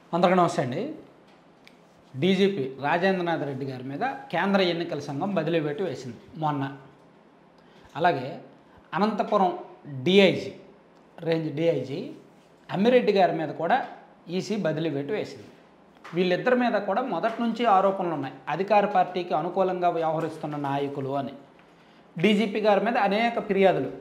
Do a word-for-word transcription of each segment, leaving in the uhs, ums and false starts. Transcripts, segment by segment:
అందరికీ నమస్తే అండి. డీజీపీ రాజేంద్రనాథ్ రెడ్డి గారి మీద కేంద్ర ఎన్నికల సంఘం బదిలీ వేటు వేసింది మొన్న. అలాగే Anantapuram DIG range DIG Ammireddy గారి మీద కూడా ఈసీ బదిలీ వేటు వేసింది. వీళ్ళిద్దరి మీద కూడా మొదటి నుంచి ఆరోపణలు ఉన్నాయి, అధికార పార్టీకి అనుకూలంగా వ్యవహరిస్తున్న నాయకులు అని. డీజీపీ గారి మీద అనేక ఫిర్యాదులు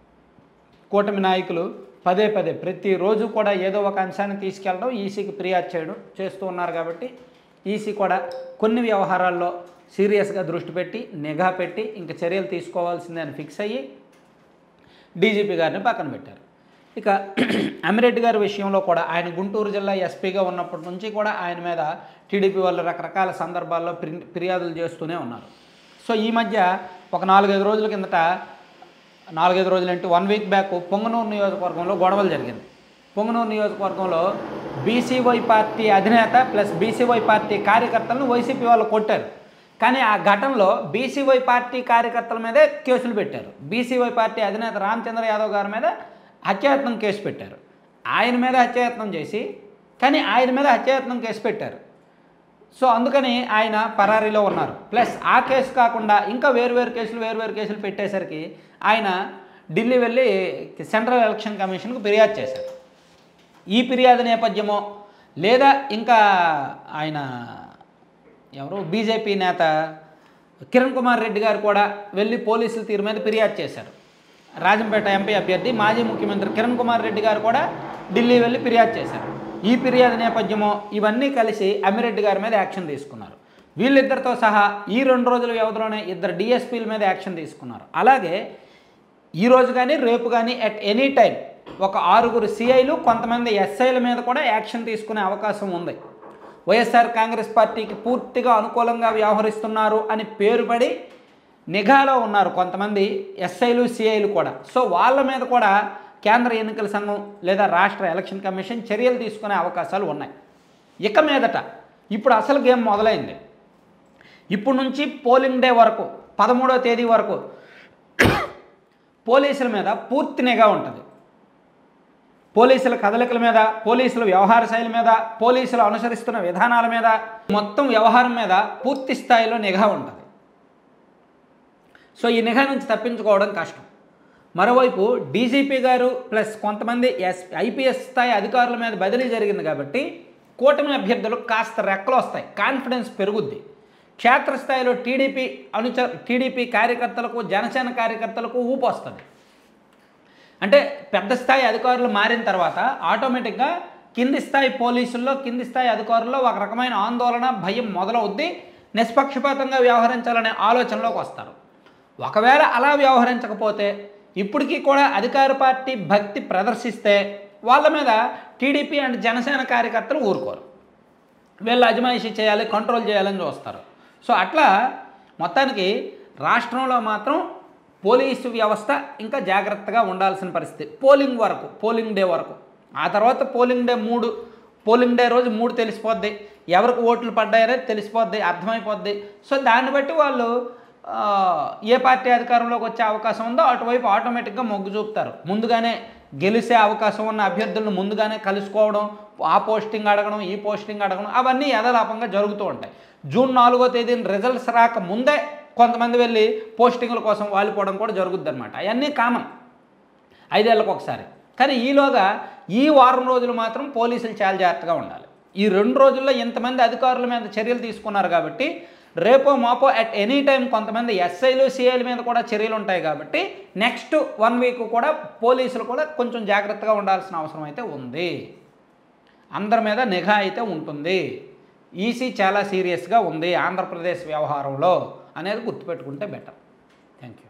కూటమి నాయకులు పదే పదే ప్రతిరోజు కూడా ఏదో ఒక అంశాన్ని తీసుకెళ్ళడం, ఈసీకి ఫిర్యాదు చేయడం చేస్తూ ఉన్నారు. కాబట్టి ఈసీ కూడా కొన్ని వ్యవహారాల్లో సీరియస్గా దృష్టి పెట్టి నిఘా పెట్టి ఇంక చర్యలు తీసుకోవాల్సిందే అని ఫిక్స్ అయ్యి డీజీపీ గారిని పక్కన పెట్టారు. ఇక అమ్మిరెడ్డి గారి విషయంలో కూడా ఆయన గుంటూరు జిల్లా ఎస్పీగా ఉన్నప్పటి నుంచి కూడా ఆయన మీద టీడీపీ వాళ్ళు రకరకాల సందర్భాల్లో ఫిర్యాదులు చేస్తూనే ఉన్నారు. సో ఈ మధ్య ఒక నాలుగైదు రోజుల కిందట నాలుగైదు రోజులు అంటే వన్ వీక్ బ్యాక్ పొంగనూరు నియోజకవర్గంలో గొడవలు జరిగింది. పొంగనూరు నియోజకవర్గంలో బీసీవై పార్టీ అధినేత ప్లస్ బీసీవై పార్టీ కార్యకర్తలను వైసీపీ వాళ్ళు కొట్టారు. కానీ ఆ ఘటనలో బీసీవై పార్టీ కార్యకర్తల మీదే కేసులు పెట్టారు. బీసీవై పార్టీ అధినేత రామచంద్ర యాదవ్ గారి మీద హత్యాయత్నం కేసు పెట్టారు. ఆయన మీద హత్యాయత్నం చేసి కానీ ఆయన మీద హత్యాయత్నం కేసు పెట్టారు. సో అందుకని ఆయన పరారీలో ఉన్నారు. ప్లస్ ఆ కేసు కాకుండా ఇంకా వేరువేరు కేసులు వేరువేరు కేసులు పెట్టేసరికి ఆయన ఢిల్లీ వెళ్ళి సెంట్రల్ ఎలక్షన్ కమిషన్కు ఫిర్యాదు చేశారు. ఈ ఫిర్యాదు నేపథ్యమో లేదా ఇంకా ఆయన ఎవరు బీజేపీ నేత కిరణ్ కుమార్ రెడ్డి గారు కూడా వెళ్ళి పోలీసుల తీరు మీద ఫిర్యాదు చేశారు. రాజంపేట ఎంపీ అభ్యర్థి మాజీ ముఖ్యమంత్రి కిరణ్ కుమార్ రెడ్డి గారు కూడా ఢిల్లీ వెళ్ళి ఫిర్యాదు చేశారు. ఈ ఫిర్యాదు నేపథ్యమో ఇవన్నీ కలిసి అమ్మిరెడ్డి గారి మీద యాక్షన్ తీసుకున్నారు. వీళ్ళిద్దరితో సహా ఈ రెండు రోజుల వ్యవధిలోనే ఇద్దరు డిఎస్పీల మీద యాక్షన్ తీసుకున్నారు. అలాగే ఈరోజు కానీ రేపు కానీ అట్ ఎనీ టైం ఒక ఆరుగురు సిఐలు కొంతమంది ఎస్ఐల మీద కూడా యాక్షన్ తీసుకునే అవకాశం ఉంది. వైఎస్ఆర్ కాంగ్రెస్ పార్టీకి పూర్తిగా అనుకూలంగా వ్యవహరిస్తున్నారు అని పేరుపడి నిఘాలో ఉన్నారు కొంతమంది ఎస్ఐలు సిఐలు కూడా. సో వాళ్ళ మీద కూడా కేంద్ర ఎన్నికల సంఘం లేదా రాష్ట్ర ఎలక్షన్ కమిషన్ చర్యలు తీసుకునే అవకాశాలు ఉన్నాయి. ఇక మీదట ఇప్పుడు అసలు గేమ్ మొదలైంది. ఇప్పుడు నుంచి పోలింగ్ డే వరకు పదమూడవ తేదీ వరకు పోలీసుల మీద పూర్తి నిఘా ఉంటుంది. పోలీసుల కదలికల మీద, పోలీసుల వ్యవహార శైలి మీద, పోలీసులు అనుసరిస్తున్న విధానాల మీద, మొత్తం వ్యవహారం మీద పూర్తి స్థాయిలో నిఘా ఉంటుంది. సో ఈ నిఘా నుంచి తప్పించుకోవడం కష్టం. మరోవైపు డీజీపీ గారు ప్లస్ కొంతమంది ఎస్ ఐపీఎస్ స్థాయి అధికారుల మీద బదిలీ జరిగింది కాబట్టి కూటమి అభ్యర్థులకు కాస్త రెక్కలు వస్తాయి, కాన్ఫిడెన్స్ పెరుగుద్ది. క్షేత్రస్థాయిలో టీడీపీ అనుచ టీడీపీ కార్యకర్తలకు జనసేన కార్యకర్తలకు ఊపు వస్తుంది. అంటే పెద్ద స్థాయి అధికారులు మారిన తర్వాత ఆటోమేటిక్గా కింది స్థాయి పోలీసుల్లో కింది స్థాయి అధికారుల్లో ఒక రకమైన ఆందోళన భయం మొదలవుద్ది. నిష్పక్షపాతంగా వ్యవహరించాలనే ఆలోచనలోకి వస్తారు. ఒకవేళ అలా వ్యవహరించకపోతే ఇప్పటికీ కూడా అధికార పార్టీ భక్తి ప్రదర్శిస్తే వాళ్ళ మీద టీడీపీ అండ్ జనసేన కార్యకర్తలు ఊరుకోరు. వీళ్ళు అజమాయిషీ చేయాలి, కంట్రోల్ చేయాలని చూస్తారు. సో అట్లా మొత్తానికి రాష్ట్రంలో మాత్రం పోలీసు వ్యవస్థ ఇంకా జాగ్రత్తగా ఉండాల్సిన పరిస్థితి పోలింగ్ వరకు, పోలింగ్ డే వరకు. ఆ తర్వాత పోలింగ్ డే మూడు పోలింగ్ డే రోజు మూడు తెలిసిపోద్ది, ఎవరికి ఓట్లు పడ్డాయనేది తెలిసిపోద్ది, అర్థమైపోద్ది. సో దాన్ని బట్టి వాళ్ళు ఏ పార్టీ అధికారంలోకి వచ్చే అవకాశం ఉందో అటువైపు ఆటోమేటిక్గా మొగ్గు చూపుతారు. ముందుగానే గెలిచే అవకాశం ఉన్న అభ్యర్థులను ముందుగానే కలుసుకోవడం, ఆ పోస్టింగ్ అడగడం, ఈ పోస్టింగ్ అడగడం, అవన్నీ యథాలాపంగా జరుగుతూ ఉంటాయి. జూన్ నాలుగో తేదీన రిజల్ట్స్ రాక ముందే కొంతమంది వెళ్ళి పోస్టింగ్ల కోసం వాలిపోవడం కూడా జరుగుద్ది అనమాట. అవన్నీ కామన్ ఐదేళ్లకు ఒకసారి. కానీ ఈలోగా ఈ వారం రోజులు మాత్రం పోలీసులు చాలా జాగ్రత్తగా ఉండాలి. ఈ రెండు రోజుల్లో ఇంతమంది అధికారుల మీద చర్యలు తీసుకున్నారు కాబట్టి రేపో మాపో అట్ ఎనీ టైం కొంతమంది ఎస్ఐలు సిఐల మీద కూడా చర్యలు ఉంటాయి. కాబట్టి నెక్స్ట్ వన్ వీక్ కూడా పోలీసులు కూడా కొంచెం జాగ్రత్తగా ఉండాల్సిన అవసరం అయితే ఉంది. అందరి మీద నిఘా అయితే ఉంటుంది. ఈసీ చాలా సీరియస్గా ఉంది ఆంధ్రప్రదేశ్ వ్యవహారంలో అనేది గుర్తుపెట్టుకుంటే బెటర్. Thank you.